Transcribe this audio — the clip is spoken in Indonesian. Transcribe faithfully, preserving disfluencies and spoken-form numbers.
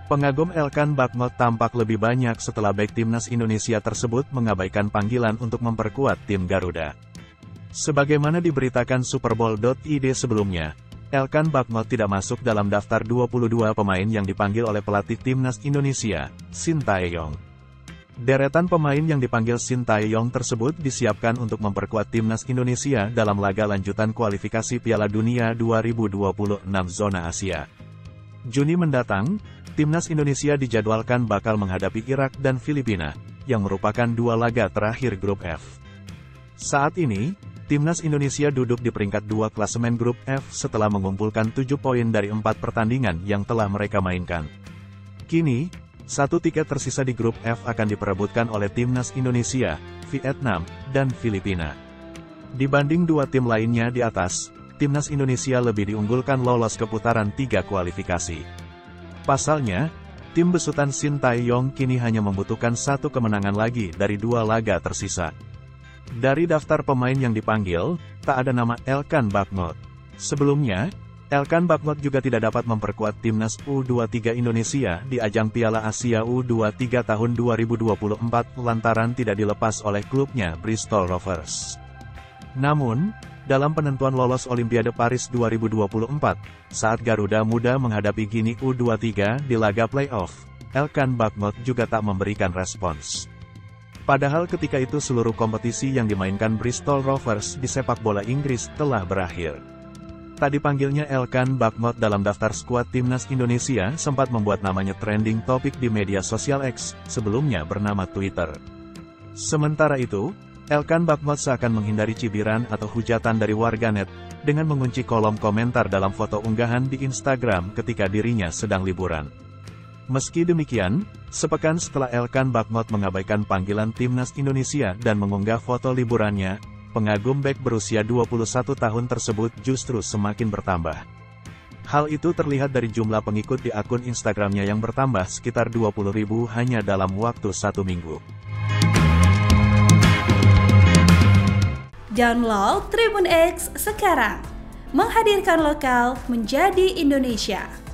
Pengagum Elkan Bagnot tampak lebih banyak setelah bek timnas Indonesia tersebut mengabaikan panggilan untuk memperkuat tim Garuda. Sebagaimana diberitakan Superbowl titik i d sebelumnya, Elkan Bagnot tidak masuk dalam daftar dua puluh dua pemain yang dipanggil oleh pelatih timnas Indonesia, Shin Tae-yong. Deretan pemain yang dipanggil Shin Tae-yong tersebut disiapkan untuk memperkuat timnas Indonesia dalam laga lanjutan kualifikasi Piala Dunia dua ribu dua puluh enam zona Asia. Juni mendatang, timnas Indonesia dijadwalkan bakal menghadapi Irak dan Filipina, yang merupakan dua laga terakhir grup F. Saat ini, timnas Indonesia duduk di peringkat dua klasemen grup F setelah mengumpulkan tujuh poin dari empat pertandingan yang telah mereka mainkan. Kini, satu tiket tersisa di grup F akan diperebutkan oleh timnas Indonesia, Vietnam, dan Filipina. Dibanding dua tim lainnya di atas, timnas Indonesia lebih diunggulkan lolos ke putaran tiga kualifikasi. Pasalnya, tim besutan Shin Tae-yong kini hanya membutuhkan satu kemenangan lagi dari dua laga tersisa. Dari daftar pemain yang dipanggil, tak ada nama Elkan Bagnot. Sebelumnya, Elkan Bagnot juga tidak dapat memperkuat timnas U dua puluh tiga Indonesia di ajang Piala Asia U dua puluh tiga tahun dua ribu dua puluh empat lantaran tidak dilepas oleh klubnya Bristol Rovers. Namun, dalam penentuan lolos Olimpiade Paris dua ribu dua puluh empat, saat Garuda Muda menghadapi Guinea U dua puluh tiga di laga playoff, Elkan Bagnot juga tak memberikan respons. Padahal ketika itu seluruh kompetisi yang dimainkan Bristol Rovers di sepak bola Inggris telah berakhir. Tak dipanggilnya Elkan Bagnot dalam daftar skuad timnas Indonesia sempat membuat namanya trending topik di media sosial X, sebelumnya bernama Twitter. Sementara itu, Elkan Bagnot seakan menghindari cibiran atau hujatan dari warganet, dengan mengunci kolom komentar dalam foto unggahan di Instagram ketika dirinya sedang liburan. Meski demikian, sepekan setelah Elkan Bagnot mengabaikan panggilan timnas Indonesia dan mengunggah foto liburannya, pengagum bek berusia dua puluh satu tahun tersebut justru semakin bertambah. Hal itu terlihat dari jumlah pengikut di akun Instagramnya yang bertambah sekitar dua puluh ribu hanya dalam waktu satu minggu. Download Tribun X sekarang, menghadirkan lokal menjadi Indonesia.